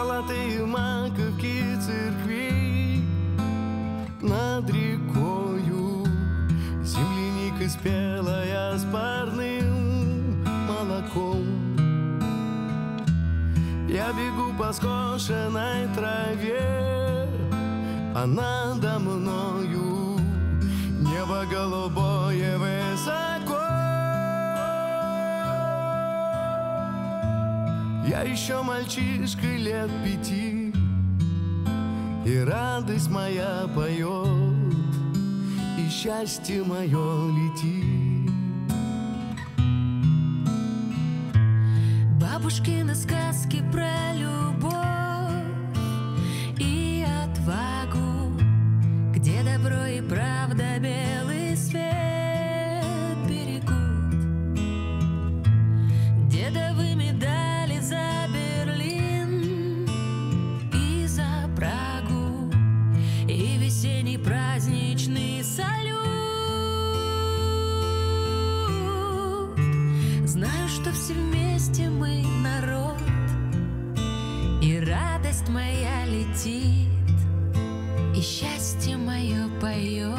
Золотые маковки церквей над рекою, земляника спелая с парным молоком. Я бегу по скошенной траве, а надо мною небо голубое высоко. Я еще мальчишка лет 5, и радость моя поет, и счастье мое летит. Бабушкины сказки про любовь и отвагу, где добро и правда белый свет берегут. Дедовы медали за Берлин и за Прагу, и весенний праздничный салют. Знаю, что все вместе мы народ, и радость моя летит, и счастье мое поет.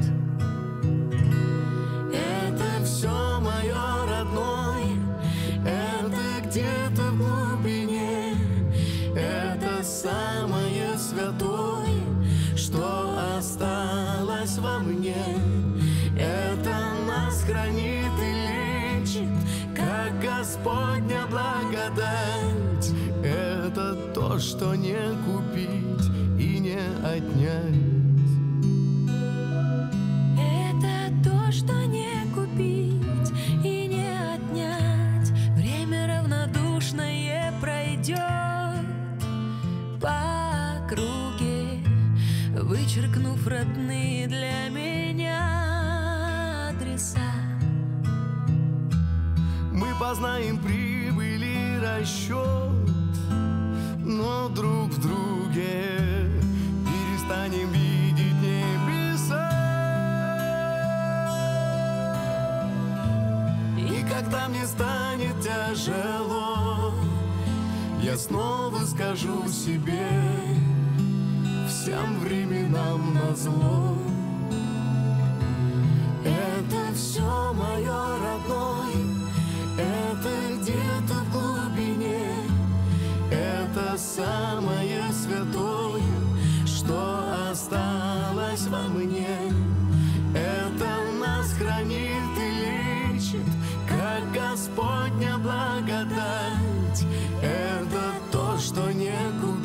Это все мое родное, это где-то в глубине, это самое святое, что осталось во мне. Это нас хранит и лечит, как Господня благодать. Это то, что не купить и не отнять. Это то, что не купить и не отнять. Время равнодушное пройдет по округе, вычеркнув родные для меня адреса. Мы познаем прибыль и расчет, но друг в друге перестанем видеть небеса. И когда мне станет тяжело, я снова скажу себе: всем временам назло. Это все мое родное, это где-то в глубине, это самое святое, что осталось во мне. Это нас хранит и лечит, как Господня благодать. Это то, что не купить